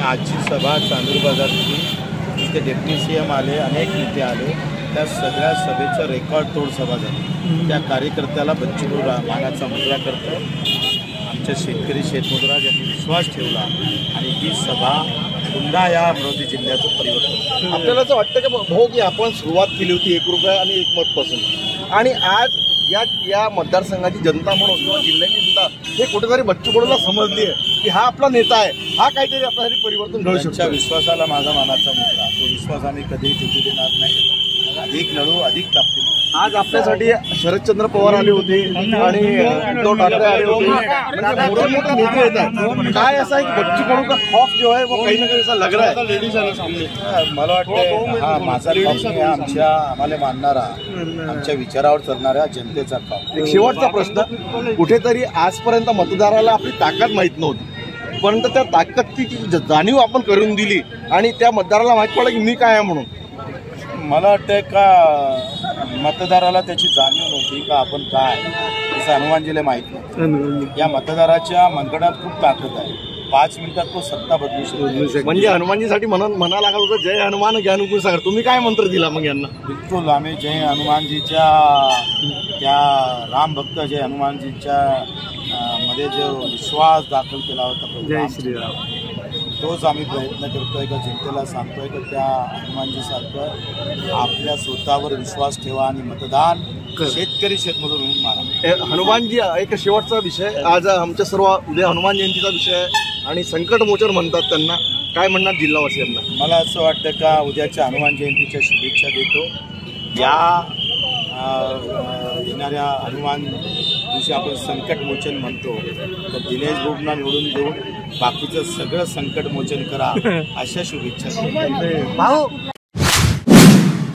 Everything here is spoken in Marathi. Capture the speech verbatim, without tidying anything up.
आजची सभा चांदूर बाजारची, इथे डेप्युटी सी एम आले, अनेक नेते आले, त्या सगळ्या सभेचं रेकॉर्ड तोड सभा झाली। त्या कार्यकर्त्याला बच्चू मानाचा मुजरा करतो, आमच्या शेतकरी शेतमजुरा ज्यांनी विश्वास ठेवला आणि ही सभा पुन्हा या अमरावती जिल्ह्याचं परिवर्तन। आपल्याला असं वाटतं की भाऊ की आपण सुरुवात केली होती एक रुपया आणि एक मत पासून, आणि आज या या मतदारसंघाची जनता म्हणून किंवा जिल्ह्याची जनता हे कुठेतरी बच्चू कडूला समजली आहे की हा आपला नेता आहे, हा काहीतरी आपल्यासाठी परिवर्तन घडू शकतो। विश्वासाला माझा मानाचा मुद्दा, तो विश्वास आम्ही कधीही तुटू देणार नाही। अधिक लढू, अधिक ताकदीने। आज आपल्यासाठी शरदचंद्र पवार आले होते आणि उद्धव ठाकरे आले होते, म्हणजे मोठे मोठे नेते येत आहेत। काय असं आहे की बच्चू कडू का खौफ जो आहे वो काही ना काही असा लग रहा है लेडीज आला सामने। मला वाटतं हा माझा खौफ नाही, आमच्या आम्हाला मानणारा, आमच्या विचारावर चालणाऱ्या जनतेचा खौफ। एक शेवटचा प्रश्न, कुठेतरी आजपर्यंत मतदाराला आपली ताकद माहीत नव्हती, परंतु त्या ताकदची जाणीव आपण करून दिली आणि त्या मतदाराला माहीत पडलं की मी काय आहे म्हणून। मला वाटतं का मतदाराला त्याची जाणीव नव्हती का आपण काय, असं हनुमानजीला माहीत नव्हतं। या मतदाराच्या मनगटात खूप ताकद आहे, पाच मिनिटात तो सत्ता बदलू शकतो। म्हणजे हनुमानजीसाठी म्हणून म्हणा लागलं होतं जय हनुमान ज्ञानकुल सागर, तुम्ही काय मंत्र दिला मग यांना? बिलकुल, आम्ही जय हनुमानजीच्या त्या राम भक्त जय हनुमानजीच्या मध्ये जो विश्वास दाखल केला होता, जय श्रीराम, तोच आम्ही प्रयत्न करतोय का जनतेला सांगतोय की त्या हनुमानजीसारखं आपल्या स्वतःवर विश्वास ठेवा आणि मतदान शेतकरी शेतमजूर म्हणून मारा। हनुमानजी एक शेवटचा विषय, आज आमच्या सर्व उद्या हनुमान जयंतीचा विषय आहे आणि संकट मोचन म्हणतात त्यांना, काय म्हणणार जिल्हावासियांना? मला असं वाटतं का उद्याच्या हनुमान जयंतीच्या शुभेच्छा देतो। या येणाऱ्या हनुमान दिवशी आपण संकट मोचन म्हणतो, तर दिनेश भाऊंना निवडून देऊन बाकीचं सगळं संकट मोचन करा, अशा शुभेच्छा।